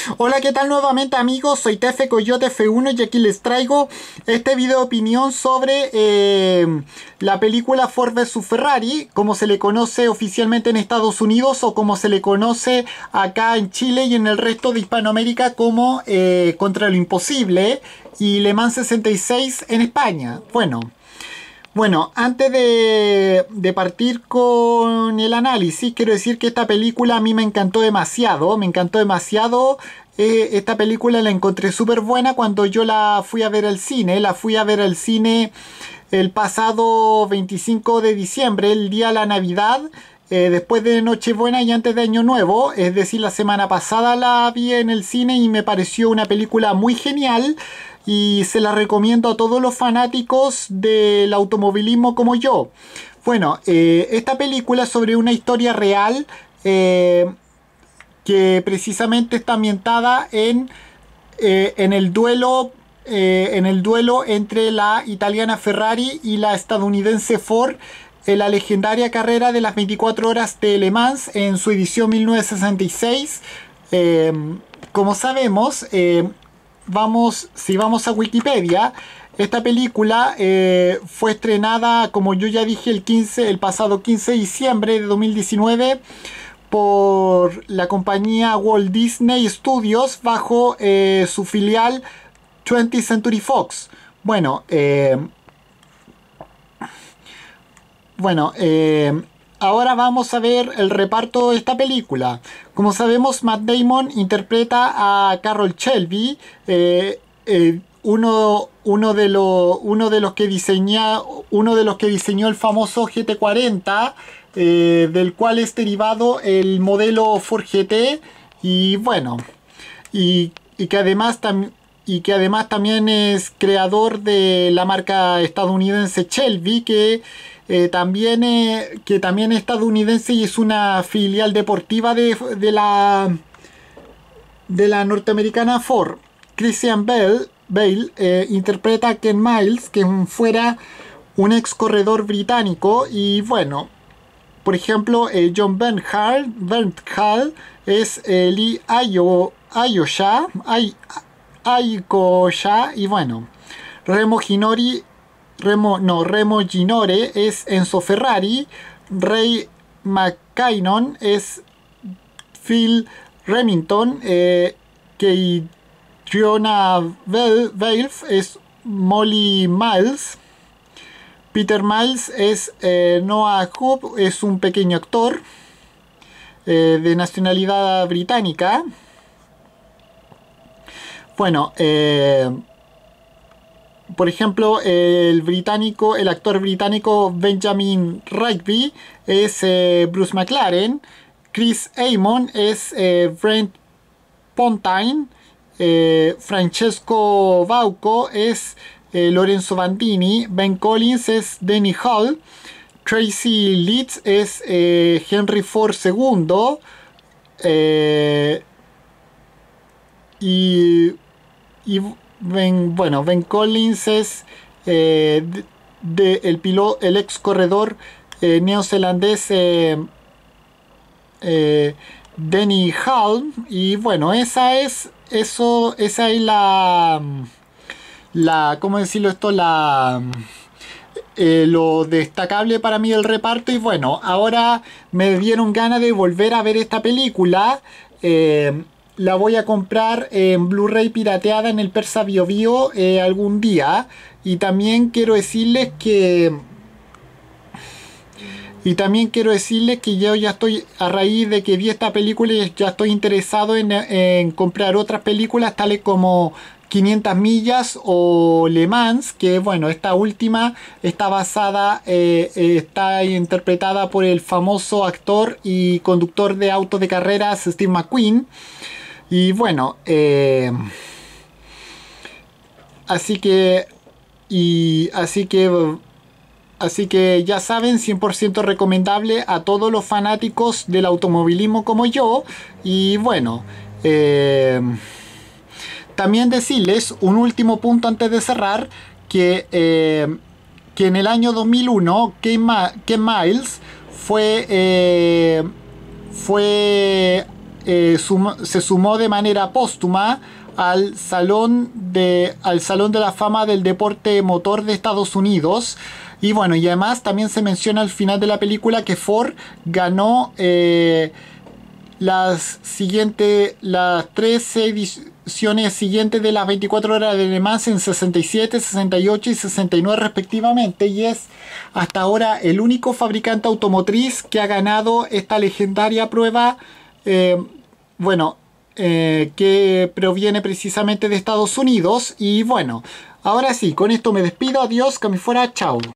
Hola, ¿qué tal nuevamente amigos? Soy Tefe Coyote F1 y aquí les traigo este video de opinión sobre la película Ford vs Ferrari, como se le conoce oficialmente en Estados Unidos o como se le conoce acá en Chile y en el resto de Hispanoamérica como Contra lo Imposible y Le Mans 66 en España. Bueno, antes de partir con el análisis, quiero decir que esta película a mí me encantó demasiado, esta película la encontré súper buena cuando yo la fui a ver al cine, el pasado 25 de diciembre, el día de la Navidad, después de Nochebuena y antes de Año Nuevo, es decir, la semana pasada la vi en el cine y me pareció una película muy genial y se la recomiendo a todos los fanáticos del automovilismo como yo. Esta película es sobre una historia real que precisamente está ambientada en el duelo entre la italiana Ferrari y la estadounidense Ford en la legendaria carrera de las 24 horas de Le Mans en su edición 1966. Como sabemos, si vamos a Wikipedia, esta película fue estrenada, como yo ya dije, el pasado 15 de diciembre de 2019 por la compañía Walt Disney Studios bajo su filial 20th Century Fox. Ahora vamos a ver el reparto de esta película. Como sabemos, Matt Damon interpreta a Carroll Shelby, uno de los que diseñó el famoso GT40, del cual es derivado el modelo Ford GT, y que además también es creador de la marca estadounidense Shelby, que también es estadounidense y es una filial deportiva de la norteamericana Ford. Christian Bale interpreta a Ken Miles, que fuera un ex corredor británico. Y por ejemplo, John Bernthal es Lee Ayosha. Y Remo Ginore es Enzo Ferrari. Ray McKinnon es Phil Remington. Fiona Valve es Molly Miles. Peter Miles es Noah Hope, es un pequeño actor de nacionalidad británica. Por ejemplo, el actor británico Benjamin Rigby es Bruce McLaren. Chris Amon es Brent Pontine. Francesco Bauco es Lorenzo Bandini. Ben Collins es Denny Hall. Tracy Leeds es Henry Ford II. Ben Collins es el ex corredor neozelandés Denny Hulme. Y esa es ¿cómo decirlo esto? Lo destacable para mí del reparto. Y ahora me dieron ganas de volver a ver esta película. La voy a comprar en Blu-ray pirateada en el Persa Bio Bio algún día. Y también quiero decirles que yo ya estoy, a raíz de que vi esta película, ya estoy interesado en comprar otras películas tales como 500 millas o Le Mans, que esta última está interpretada por el famoso actor y conductor de autos de carreras Steve McQueen. Y así que ya saben, 100% recomendable a todos los fanáticos del automovilismo como yo. Y también decirles un último punto antes de cerrar, que en el año 2001 Ken Miles fue se sumó de manera póstuma al Salón de la Fama del Deporte Motor de Estados Unidos. Y bueno, y además también se menciona al final de la película que Ford ganó las 3 ediciones siguientes de las 24 horas de Le Mans en 67, 68 y 69 respectivamente, y es hasta ahora el único fabricante automotriz que ha ganado esta legendaria prueba, que proviene precisamente de Estados Unidos. Y bueno, ahora sí, con esto me despido, adiós, que me fuera, chao.